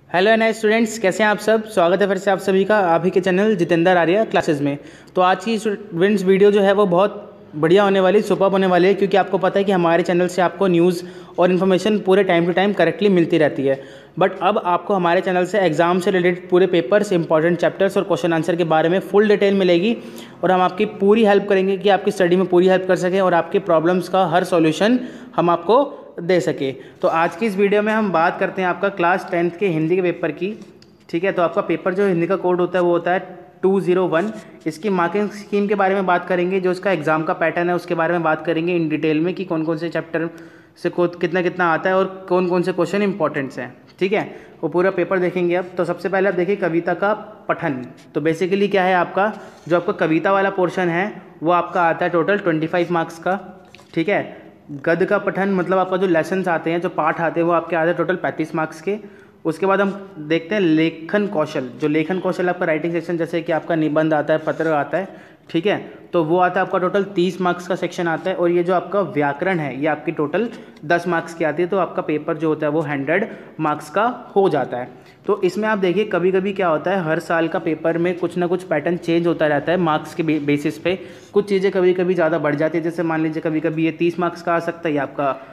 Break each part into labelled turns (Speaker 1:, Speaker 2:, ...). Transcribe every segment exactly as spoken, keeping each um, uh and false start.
Speaker 1: Hello N आई students, कैसे हैं आप सब। स्वागत है फिर से आप सभी का आप ही के चैनल जितेंद्र आर्या क्लासेस में। तो आज की स्टूडेंट्स वीडियो जो है वो बहुत बढ़िया होने वाली, सुपर्ब होने वाली है, क्योंकि आपको पता है कि हमारे चैनल से आपको न्यूज़ और इन्फॉर्मेशन पूरे टाइम टू टाइम करेक्टली मिलती रहती है। बट अब आपको हमारे चैनल से एग्जाम से रिलेटेड पूरे पेपर्स, इंपॉर्टेंट चैप्टर्स और क्वेश्चन आंसर के बारे में फुल डिटेल मिलेगी और हम आपकी पूरी हेल्प करेंगे कि आपकी स्टडी में पूरी हेल्प कर सकें और आपके प्रॉब्लम्स का हर सॉल्यूशन हम आपको दे सके। तो आज की इस वीडियो में हम बात करते हैं आपका क्लास टेंथ के हिंदी के पेपर की। ठीक है, तो आपका पेपर जो हिंदी का कोड होता है वो होता है टू ज़ीरो वन। इसकी मार्किंग स्कीम के बारे में बात करेंगे, जो इसका एग्जाम का पैटर्न है उसके बारे में बात करेंगे इन डिटेल में कि कौन कौन से चैप्टर से कितना कितना आता है और कौन कौन से क्वेश्चन इंपॉर्टेंट्स हैं। ठीक है, वो पूरा पेपर देखेंगे। अब तो सबसे पहले आप देखिए कविता का पठन। तो बेसिकली क्या है, आपका जो आपका कविता वाला पोर्शन है वो आपका आता है टोटल ट्वेंटी फाइव मार्क्स का। ठीक है, गद्य का पठन मतलब आपका जो लेसन्स आते हैं, जो पाठ आते हैं, वो आपके आते हैं टोटल पैंतीस मार्क्स के। उसके बाद हम देखते हैं लेखन कौशल। जो लेखन कौशल आपका राइटिंग सेक्शन, जैसे कि आपका निबंध आता है, पत्र आता है, ठीक है, तो वो आता है आपका टोटल तीस मार्क्स का सेक्शन आता है। और ये जो आपका व्याकरण है ये आपकी टोटल दस मार्क्स की आती है। तो आपका पेपर जो होता है वो हंड्रेड मार्क्स का हो जाता है। तो इसमें आप देखिए कभी कभी क्या होता है, हर साल का पेपर में कुछ ना कुछ पैटर्न चेंज होता रहता है मार्क्स के बे, बेसिस पे। कुछ चीज़ें कभी कभी ज़्यादा बढ़ जाती है, जैसे मान लीजिए कभी कभी ये तीस मार्क्स का आ सकता है, या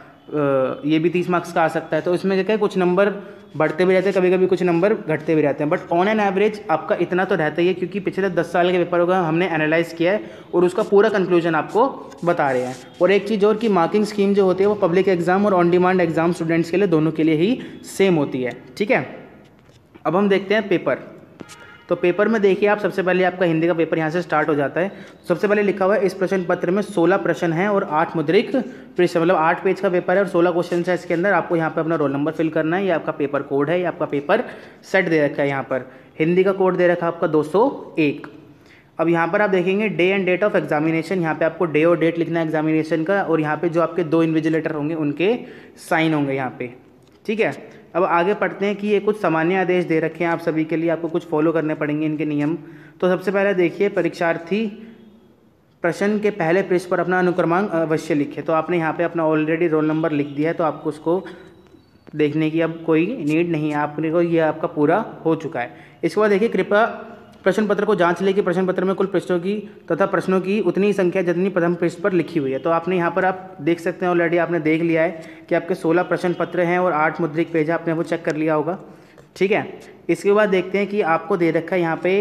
Speaker 1: आपका ये भी तीस मार्क्स का आ सकता है। तो इसमें क्या है, कुछ नंबर बढ़ते भी रहते हैं, कभी कभी कुछ नंबर घटते भी रहते हैं, बट ऑन एन एवरेज आपका इतना तो रहता ही है, क्योंकि पिछले दस साल के पेपरों का हमने एनालाइज किया है और उसका पूरा कंक्लूजन आपको बता रहे हैं। और एक चीज़ और कि मार्किंग स्कीम जो होती है वो पब्लिक एग्जाम और ऑन डिमांड एग्जाम स्टूडेंट्स के लिए दोनों के लिए ही सेम होती है। ठीक है, अब हम देखते हैं पेपर। तो पेपर में देखिए आप, सबसे पहले आपका हिंदी का पेपर यहाँ से स्टार्ट हो जाता है। सबसे पहले लिखा हुआ है इस प्रश्न पत्र में सोलह प्रश्न हैं और आठ मुद्रित पृष्ठ, मतलब आठ पेज का पेपर है और सोलह क्वेश्चन है इसके अंदर। आपको यहाँ पे अपना रोल नंबर फिल करना है। ये आपका पेपर कोड है, ये आपका पेपर सेट दे रखा है। यहाँ पर हिंदी का कोड दे रखा है आपका दो सौ एक। अब यहाँ पर आप देखेंगे day and date of examination. यहाँ पे आपको डे और डेट लिखना है एग्जामिनेशन का, और यहाँ पे जो आपके दो इन्विजिलेटर होंगे उनके साइन होंगे यहाँ पे। ठीक है, अब आगे पढ़ते हैं कि ये कुछ सामान्य आदेश दे रखे हैं आप सभी के लिए, आपको कुछ फॉलो करने पड़ेंगे इनके नियम। तो सबसे पहले देखिए, परीक्षार्थी प्रश्न के पहले पृष्ठ पर अपना अनुक्रमांक अवश्य लिखे। तो आपने यहाँ पे अपना ऑलरेडी रोल नंबर लिख दिया है, तो आपको उसको देखने की अब कोई नीड नहीं है, आपने को ये आपका पूरा हो चुका है। इसके बाद देखिए, कृपया प्रश्न पत्र को जांच ले कि प्रश्न पत्र में कुल पृष्ठों की तथा प्रश्नों की उतनी संख्या जितनी प्रथम पृष्ठ पर लिखी हुई है। तो आपने यहाँ पर आप देख सकते हैं, ऑलरेडी आपने देख लिया है कि आपके सोलह प्रश्न पत्र हैं और आठ मुद्रित पेज है, आपने वो चेक कर लिया होगा। ठीक है, इसके बाद देखते हैं कि आपको दे रखा है यहाँ पे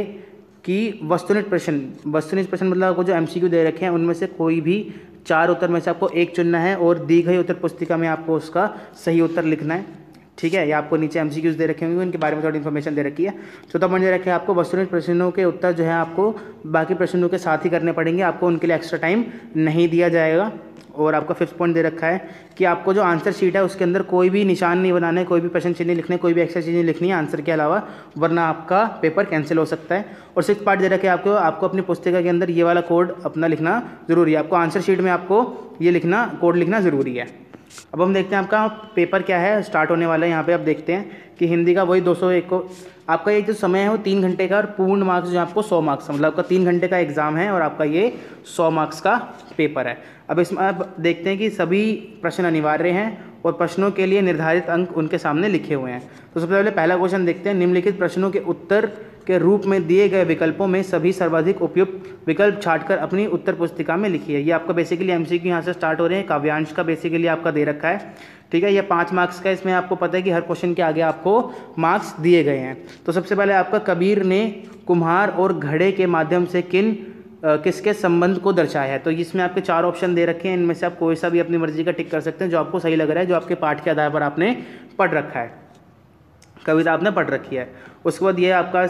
Speaker 1: कि वस्तुनिष्ठ प्रश्न। वस्तुनिष्ठ प्रश्न मतलब आपको जो एमसीक्यू दे रखे हैं उनमें से कोई भी चार उत्तर में से आपको एक चुनना है और दी गई उत्तर पुस्तिका में आपको उसका सही उत्तर लिखना है। ठीक है, ये आपको नीचे एमसीक्यूज दे रखे होंगे, उनके बारे में थोड़ी इन्फॉर्मेशन दे रखी है। चौथा पॉइंट दे रखे हैं आपको वस्तुनिष्ठ प्रश्नों के उत्तर जो है आपको बाकी प्रश्नों के साथ ही करने पड़ेंगे, आपको उनके लिए एक्स्ट्रा टाइम नहीं दिया जाएगा। और आपका फिफ्थ पॉइंट दे रखा है कि आपको जो आंसर शीट है उसके अंदर कोई भी निशान नहीं बनाना है, कोई भी प्रश्न चिन्ह नहीं लिखने, कोई भी एक्स्ट्रा चीज़ नहीं लिखनी है आंसर के अलावा, वरना आपका पेपर कैंसिल हो सकता है। और सिक्स पार्ट दे रखे हैं आपको आपको अपनी पुस्तिका के अंदर ये वाला कोड अपना लिखना जरूरी है। आपको आंसर शीट में आपको ये लिखना, कोड लिखना ज़रूरी है। अब हम देखते हैं आपका पेपर क्या है, स्टार्ट होने वाला है। यहाँ पे आप देखते हैं कि हिंदी का वही दो सौ एक को आपका ये जो समय है वो तीन घंटे का, और पूर्ण मार्क्स जो आपको सौ मार्क्स, मतलब आपका तीन घंटे का एग्जाम है और आपका ये सौ मार्क्स का पेपर है। अब इसमें आप देखते हैं कि सभी प्रश्न अनिवार्य हैं और प्रश्नों के लिए निर्धारित अंक उनके सामने लिखे हुए हैं। तो सबसे पहले पहला क्वेश्चन देखते हैं, निम्नलिखित प्रश्नों के उत्तर के रूप में दिए गए विकल्पों में सभी सर्वाधिक उपयुक्त विकल्प छांटकर अपनी उत्तर पुस्तिका में लिखिए। ये आपका बेसिकली एमसीक्यू यहाँ से स्टार्ट हो रहे हैं, काव्यांश का बेसिकली आपका दे रखा है। ठीक है, ये पाँच मार्क्स का, इसमें आपको पता है कि हर क्वेश्चन के आगे आपको मार्क्स दिए गए हैं। तो सबसे पहले आपका कबीर ने कुम्हार और घड़े के माध्यम से किन आ, किसके संबंध को दर्शाया है। तो इसमें आपके चार ऑप्शन दे रखे हैं, इनमें से आप कोई सा भी अपनी मर्जी का टिक कर सकते हैं जो आपको सही लग रहा है, जो आपके पाठ के आधार पर आपने पढ़ रखा है, कविता आपने पढ़ रखी है। उसके बाद ये आपका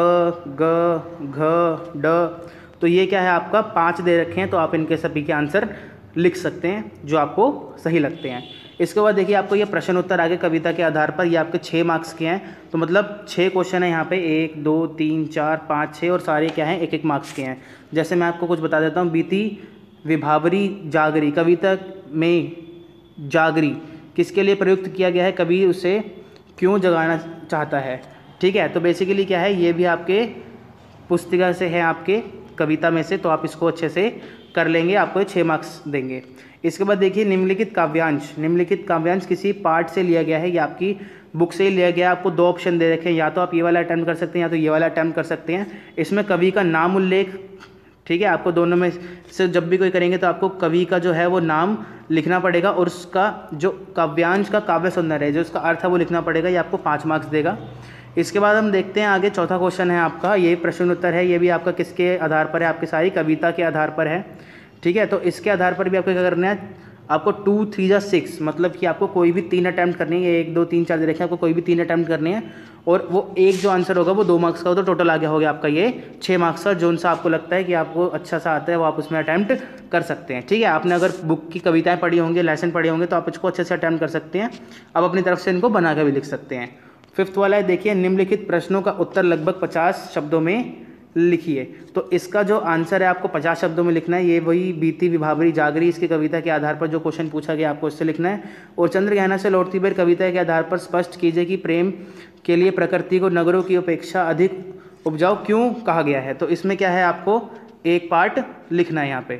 Speaker 1: ख ग घ ड, तो ये क्या है आपका पाँच दे रखे हैं, तो आप इनके सभी के आंसर लिख सकते हैं जो आपको सही लगते हैं। इसके बाद देखिए आपको ये प्रश्न उत्तर आगे कविता के आधार पर ये आपके छः मार्क्स के हैं। तो मतलब छः क्वेश्चन है यहाँ पे, एक दो तीन चार पाँच छः, और सारे क्या हैं एक एक मार्क्स के हैं। जैसे मैं आपको कुछ बता देता हूँ, बीती विभावरी जागरी, कविता में जागरी किसके लिए प्रयुक्त किया गया है, कबीर उसे क्यों जगाना चाहता है। ठीक है, तो बेसिकली क्या है, ये भी आपके पुस्तिका से है, आपके कविता में से, तो आप इसको अच्छे से कर लेंगे, आपको छः मार्क्स देंगे। इसके बाद देखिए निम्नलिखित काव्यांश, निम्नलिखित काव्यांश किसी पाठ से लिया गया है, ये आपकी बुक से ही लिया गया। आपको दो ऑप्शन दे रखे हैं, या तो आप ये वाला अटैम्प्ट कर सकते हैं या तो ये वाला अटैम्प्ट कर सकते हैं। इसमें कवि का नाम उल्लेख, ठीक है, आपको दोनों में से जब भी कोई करेंगे तो आपको कवि का जो है वो नाम लिखना पड़ेगा और उसका जो काव्यांश का काव्य सौंदर्य है, जो उसका अर्थ है वो लिखना पड़ेगा। ये आपको पाँच मार्क्स देगा। इसके बाद हम देखते हैं आगे, चौथा क्वेश्चन है आपका, ये प्रश्न उत्तर है। ये भी आपका किसके आधार पर है? आपकी सारी कविता के आधार पर है, ठीक है। तो इसके आधार पर भी आपको क्या करना है, आपको टू थ्री जा सिक्स, मतलब कि आपको कोई भी तीन अटैम्प्ट करनी है। एक दो तीन चार दे रखे हैं, आपको कोई भी तीन अटैम्प्ट करनी है और वो एक जो आंसर होगा वो दो मार्क्स का हो, तो टोटल आ गया हो गया आपका ये छः मार्क्स का। जो सा आपको लगता है कि आपको अच्छा सा आता है वो आप उसमें अटैम्प्ट कर सकते हैं, ठीक है। आपने अगर बुक की कविताएं पढ़ी होंगी, लेसन पढ़े होंगे, तो आप इसको अच्छे से अटैम्प्ट कर सकते हैं। आप अपनी तरफ से इनको बना कर भी लिख सकते हैं। फिफ्थ वाला है, देखिए, निम्नलिखित प्रश्नों का उत्तर लगभग पचास शब्दों में लिखिए। तो इसका जो आंसर है आपको पचास शब्दों में लिखना है। ये वही बीती विभावरी जागरी, इसकी कविता के आधार पर जो क्वेश्चन पूछा गया आपको इससे लिखना है। और चंद्रग्रहण से लौटती बेर कविता के आधार पर स्पष्ट कीजिए कि प्रेम के लिए प्रकृति को नगरों की अपेक्षा अधिक उपजाऊ क्यों कहा गया है। तो इसमें क्या है, आपको एक पार्ट लिखना है यहाँ पे।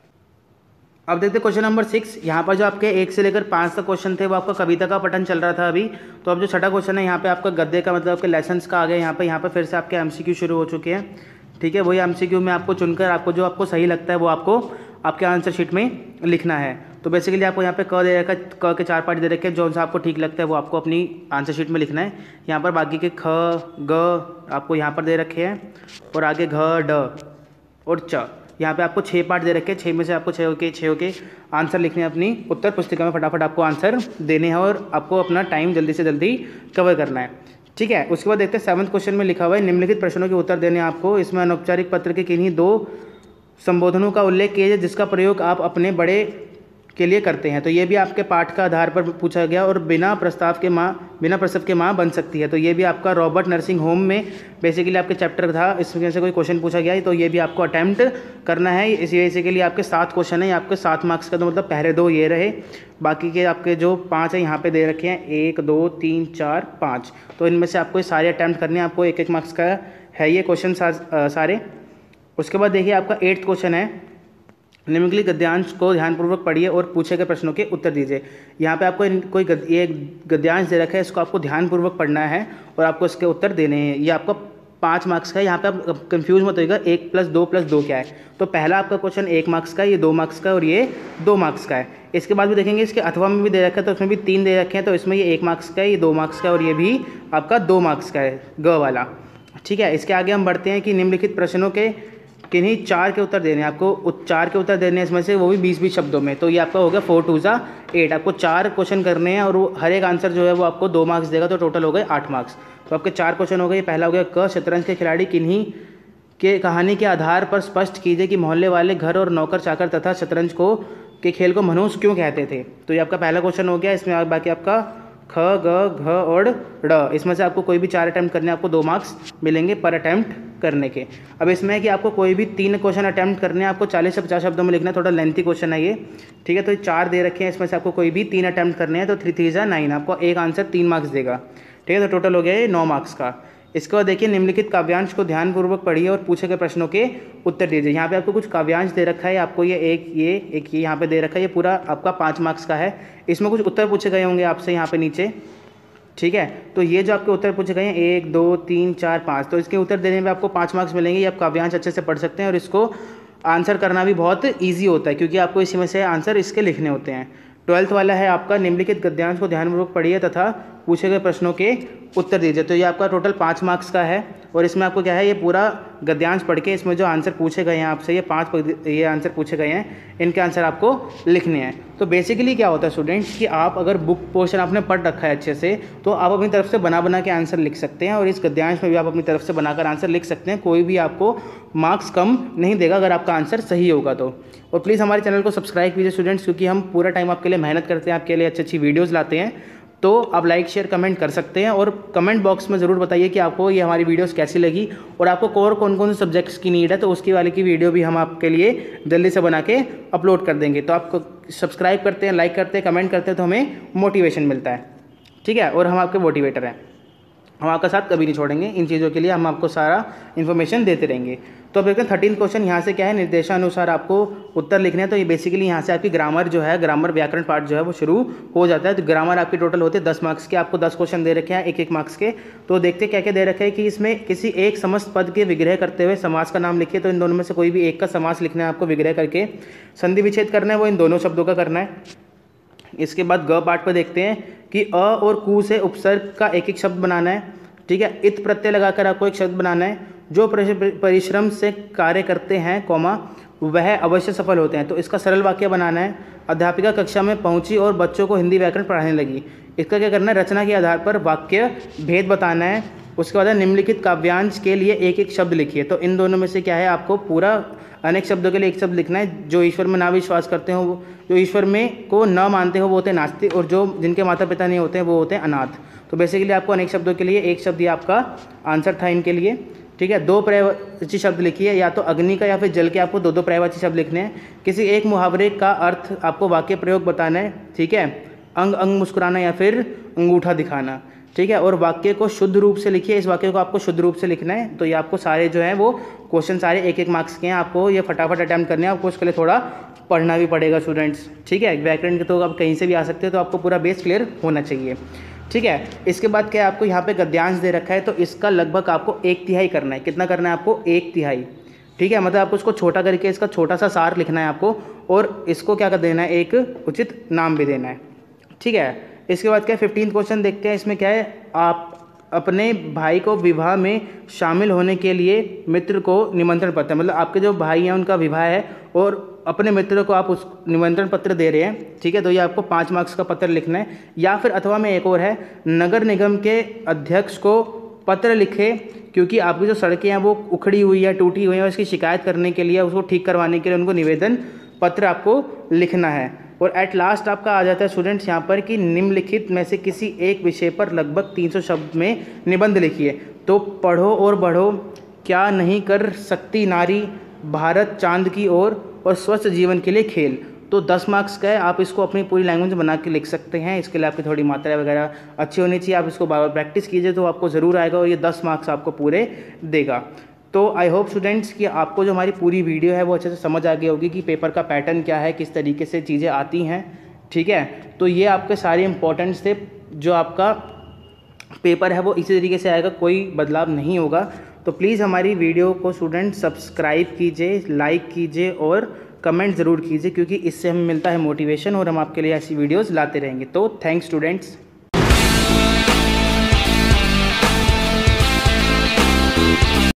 Speaker 1: अब देखते हैं क्वेश्चन नंबर सिक्स। यहाँ पर जो आपके एक से लेकर पाँच तक क्वेश्चन थे वो आपका कविता का पठन चल रहा था अभी। तो अब जो छठा क्वेश्चन है यहाँ पे आपका गद्य का, मतलब आपके लेसन्स का आ गया। यहाँ पे यहाँ पे फिर से आपके एमसीक्यू शुरू हो चुके हैं, ठीक है। वही एमसीक्यू में आपको चुनकर आपको जो आपको सही लगता है वो आपको आपके आंसर शीट में लिखना है। तो बेसिकली आपको यहाँ पे क दे रखा है, क के चार पार्ट दे रखे हैं, जो सा आपको ठीक लगता है वो आपको अपनी आंसर शीट में लिखना है। यहाँ पर बाकी के ख ग आपको यहाँ पर दे रखे हैं और आगे घ ड और च, यहाँ पे आपको छः पार्ट दे रखे हैं। छः में से आपको छः होके छः होके आंसर लिखने हैं अपनी उत्तर पुस्तिका में। फटाफट आपको आंसर देने हैं और आपको अपना टाइम जल्दी से जल्दी कवर करना है, ठीक है। उसके बाद देखते हैं सेवन्थ क्वेश्चन में लिखा हुआ है, निम्नलिखित प्रश्नों के उत्तर देने आपको। इसमें अनौपचारिक पत्र के किन्हीं दो संबोधनों का उल्लेख कीजिए जिसका प्रयोग आप अपने बड़े के लिए करते हैं। तो ये भी आपके पाठ का आधार पर पूछा गया। और बिना प्रस्ताव के माँ बिना प्रसव के माँ बन सकती है। तो ये भी आपका रॉबर्ट नर्सिंग होम में बेसिकली आपके चैप्टर था, इसमें से कोई क्वेश्चन पूछा गया है, तो ये भी आपको अटैम्प्ट करना है। इसी वजह के लिए आपके सात क्वेश्चन है, आपके सात मार्क्स का, तो मतलब पहले दो ये रहे, बाकी के आपके जो पाँच है यहाँ पे दे रखे हैं, एक दो तीन चार पाँच। तो इनमें से आपको सारे अटैम्प्ट करने हैं। आपको एक एक मार्क्स का है ये क्वेश्चन सारे। उसके बाद देखिए आपका एट्थ क्वेश्चन है, निम्नलिखित गद्यांश को ध्यानपूर्वक पढ़िए और पूछे गए प्रश्नों के उत्तर दीजिए। यहाँ पे आपको कोई गद, ये गद्यांश दे रखा है, इसको आपको ध्यानपूर्वक पढ़ना है और आपको इसके उत्तर देने हैं। ये आपका पाँच मार्क्स का है। यहाँ पे आप कंफ्यूज मत होइएगा, एक प्लस दो प्लस दो क्या है। तो पहला आपका क्वेश्चन एक मार्क्स का है, ये दो मार्क्स का है और ये दो मार्क्स का है। इसके बाद भी देखेंगे इसके अथवा में भी दे रखा है, तो उसमें भी तीन दे रखे हैं। तो इसमें ये एक मार्क्स का है, ये दो मार्क्स का है और ये भी आपका दो मार्क्स का है, ग वाला, ठीक है। इसके आगे हम बढ़ते हैं कि निम्नलिखित प्रश्नों के किन्हीं चार के उत्तर देने हैं आपको। चार के उत्तर देने हैं इसमें से, वो भी बीस बीस शब्दों में। तो ये आपका हो गया फोर टू ज़ा एट। आपको चार क्वेश्चन करने हैं और वो हर एक आंसर जो है वो आपको दो मार्क्स देगा, तो टोटल हो गए आठ मार्क्स। तो आपके चार क्वेश्चन हो गए। पहला हो गया क, शतरंज के खिलाड़ी किन्हीं के कहानी के आधार पर स्पष्ट कीजिए कि मोहल्ले वाले घर और नौकर चाकर तथा शतरंज को के खेल को मनुष्य क्यों कहते थे। तो ये आपका पहला क्वेश्चन हो गया। इसमें बाकी आपका ख ग घ और ड़, इसमें से आपको कोई भी चार अटैम्प्ट करने, आपको दो मार्क्स मिलेंगे पर अटैम्प्ट करने के। अब इसमें है कि आपको कोई भी तीन क्वेश्चन अटैम्प्ट करने हैं, आपको चालीस से पचास शब्दों में लिखना है। थोड़ा लेंथी क्वेश्चन है ये, ठीक है। तो चार दे रखे हैं, इसमें से आपको कोई भी तीन अटैम्प्ट करने हैं, तो थ्री थ्री जा नाइन, आपको एक आंसर तीन मार्क्स देगा, ठीक है। तो टोटल हो गया ये नौ मार्क्स का। इसके बाद देखिए, निम्नलिखित काव्यांश को ध्यानपूर्वक पढ़िए और पूछे गए प्रश्नों के उत्तर दीजिए। यहाँ पे आपको कुछ काव्यांश दे रखा है, आपको ये एक ये एक ये यहाँ पे दे रखा है, ये पूरा आपका पाँच मार्क्स का है। इसमें कुछ उत्तर पूछे गए होंगे आपसे यहाँ पे नीचे, ठीक है। तो ये जो आपके उत्तर पूछे गए हैं एक दो तीन चार पाँच, तो इसके उत्तर देने में आपको पाँच मार्क्स मिलेंगे। ये आप काव्यांश अच्छे से पढ़ सकते हैं और इसको आंसर करना भी बहुत ईजी होता है, क्योंकि आपको इसी में से आंसर इसके लिखने होते हैं। ट्वेल्थ वाला है आपका, निम्नलिखित गद्यांश को ध्यानपूर्वक पढ़िए तथा पूछे गए प्रश्नों के उत्तर दीजिए। तो ये आपका टोटल पाँच मार्क्स का है और इसमें आपको क्या है, ये पूरा गद्यांश पढ़ के इसमें जो आंसर पूछे गए हैं आपसे, ये पांच ये आंसर पूछे गए हैं, इनके आंसर आपको लिखने हैं। तो बेसिकली क्या होता है स्टूडेंट्स कि आप अगर बुक पोर्शन आपने पढ़ रखा है अच्छे से, तो आप अपनी तरफ से बना बना के आंसर लिख सकते हैं और इस गद्यांश में भी आप अपनी तरफ से बनाकर आंसर लिख सकते हैं। कोई भी आपको मार्क्स कम नहीं देगा अगर आपका आंसर सही होगा तो। और प्लीज़ हमारे चैनल को सब्सक्राइब कीजिए स्टूडेंट्स, क्योंकि हम पूरा टाइम आपके लिए मेहनत करते हैं, आपके लिए अच्छी अच्छी वीडियोज़ लाते हैं। तो आप लाइक शेयर कमेंट कर सकते हैं और कमेंट बॉक्स में ज़रूर बताइए कि आपको ये हमारी वीडियोस कैसी लगी और आपको और कौन कौन से सब्जेक्ट्स की नीड है, तो उसकी वाले की वीडियो भी हम आपके लिए जल्दी से बना के अपलोड कर देंगे। तो आपको सब्सक्राइब करते हैं, लाइक करते हैं, कमेंट करते हैं, तो हमें मोटिवेशन मिलता है, ठीक है, और हम आपके मोटिवेटर हैं। हम आपका साथ कभी नहीं छोड़ेंगे, इन चीज़ों के लिए हम आपको सारा इन्फॉर्मेशन देते रहेंगे। तो अब देखते हैं थर्टीन क्वेश्चन यहाँ से क्या है, निर्देशानुसार आपको उत्तर लिखने हैं। तो ये बेसिकली यहाँ से आपकी ग्रामर जो है, ग्रामर व्याकरण पार्ट जो है वो शुरू हो जाता है। तो ग्रामर आपकी टोटल होते हैं दस मार्क्स के, आपको दस क्वेश्चन दे रखे हैं एक एक मार्क्स के। तो देखते क्या क्या दे रखे हैं कि इसमें किसी एक समस्त पद के विग्रह करते हुए समास का नाम लिखिए। तो इन दोनों में से कोई भी एक का समास लिखना है आपको विग्रह करके। संधि विच्छेद करना है, वो इन दोनों शब्दों का करना है। इसके बाद ग पार्ट पर देखते हैं कि अ और कु से उपसर्ग का एक एक शब्द बनाना है, ठीक है। इत प्रत्यय लगाकर आपको एक शब्द बनाना है। जो परिश्रम से कार्य करते हैं कौमा वह अवश्य सफल होते हैं। तो इसका सरल वाक्य बनाना है। अध्यापिका कक्षा में पहुंची और बच्चों को हिंदी व्याकरण पढ़ाने लगी। इसका क्या करना है, रचना के आधार पर वाक्य भेद बताना है। उसके बाद निम्नलिखित काव्यांश के लिए एक एक शब्द लिखिए। तो इन दोनों में से क्या है, आपको पूरा अनेक शब्दों के लिए एक शब्द लिखना है। जो ईश्वर में ना विश्वास करते हो, जो ईश्वर में को न मानते हो वो होते हैं नास्तिक, और जो जिनके माता पिता नहीं होते हैं वो होते हैं अनाथ। तो बेसिकली आपको अनेक शब्दों के लिए एक शब्द ये आपका आंसर था इनके लिए, ठीक है। दो पर्यायवाची शब्द लिखिए, या तो अग्नि का या फिर जल के, आपको दो दो पर्यायवाची शब्द लिखने हैं। किसी एक मुहावरे का अर्थ आपको वाक्य प्रयोग बताना है, ठीक है। अंग अंग मुस्कुराना या फिर अंगूठा दिखाना, ठीक है। और वाक्य को शुद्ध रूप से लिखिए, इस वाक्य को आपको शुद्ध रूप से लिखना है। तो ये आपको सारे जो हैं वो क्वेश्चन सारे एक एक मार्क्स के हैं, आपको ये फटाफट अटैम्प्ट करने हैं। आपको उसके लिए थोड़ा पढ़ना भी पड़ेगा स्टूडेंट्स, ठीक है। व्याकरण के तो आप कहीं से भी आ सकते हो, तो आपको पूरा बेस क्लियर होना चाहिए, ठीक है। इसके बाद क्या आपको यहाँ पे गद्यांश दे रखा है, तो इसका लगभग आपको एक तिहाई करना है। कितना करना है आपको, एक तिहाई, ठीक है। मतलब आपको इसको छोटा करके इसका छोटा सा सार लिखना है आपको, और इसको क्या कर देना है, एक उचित नाम भी देना है, ठीक है। इसके बाद क्या फिफ्टीन क्वेश्चन देखते हैं। इसमें क्या है, आप अपने भाई को विवाह में शामिल होने के लिए मित्र को निमंत्रण पत्र, मतलब आपके जो भाई हैं उनका विवाह है और अपने मित्र को आप उस निमंत्रण पत्र दे रहे हैं, ठीक है। तो ये आपको पाँच मार्क्स का पत्र लिखना है। या फिर अथवा में एक और है, नगर निगम के अध्यक्ष को पत्र लिखे क्योंकि आपकी जो सड़कें हैं वो उखड़ी हुई है, टूटी हुई है, उसकी शिकायत करने के लिए, उसको ठीक करवाने के लिए उनको निवेदन पत्र आपको लिखना है। और एट लास्ट आपका आ जाता है स्टूडेंट्स यहाँ पर कि निम्नलिखित में से किसी एक विषय पर लगभग तीन सौ शब्द में निबंध लिखिए। तो पढ़ो और बढ़ो, क्या नहीं कर सकती नारी, भारत चांद की ओर, और स्वस्थ जीवन के लिए खेल। तो दस मार्क्स का है, आप इसको अपनी पूरी लैंग्वेज में बना के लिख सकते हैं। इसके लिए आपकी थोड़ी मात्रा वगैरह अच्छी होनी चाहिए। आप इसको बार बार प्रैक्टिस कीजिए तो आपको ज़रूर आएगा, और ये दस मार्क्स आपको पूरे देगा। तो आई होप स्टूडेंट्स कि आपको जो हमारी पूरी वीडियो है वो अच्छे से समझ आ गई होगी कि पेपर का पैटर्न क्या है, किस तरीके से चीज़ें आती हैं, ठीक है। तो ये आपके सारे इंपॉर्टेंट्स थे। जो आपका पेपर है वो इसी तरीके से आएगा, कोई बदलाव नहीं होगा। तो प्लीज़ हमारी वीडियो को स्टूडेंट सब्सक्राइब कीजिए, लाइक कीजिए और कमेंट ज़रूर कीजिए, क्योंकि इससे हमें मिलता है मोटिवेशन और हम आपके लिए ऐसी वीडियोज़ लाते रहेंगे। तो थैंक्स स्टूडेंट्स।